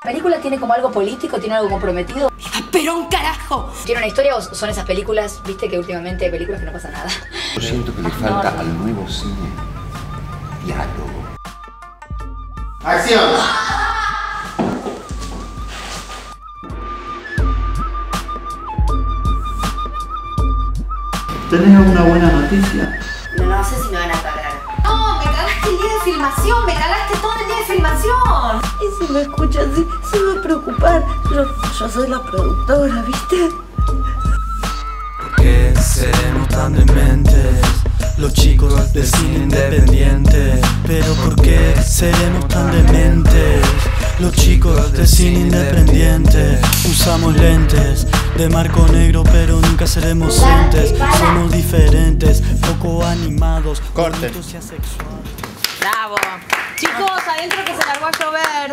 ¿La película tiene como algo político? ¿Tiene algo comprometido? ¡Pero un carajo! ¿Tiene una historia o son esas películas, viste que últimamente hay películas que no pasa nada? Yo siento que le falta al nuevo cine diálogo. ¡Acción! ¿Tenés alguna buena noticia? No sé si me van a pagar. No, me cagaste el día de filmación, me cagaste todo el día de filmación. Y si me escuchan así, se va a preocupar. Yo soy la productora, ¿viste? ¿Por qué seremos tan dementes? Los chicos del cine independiente. Pero ¿por qué seremos tan dementes? Los chicos del cine independiente. Usamos lentes de marco negro, pero nunca seremos entes. Somos diferentes, poco animados, Corten. bonitos y asexuales. Bravo. Chicos, adentro que se largó a llover.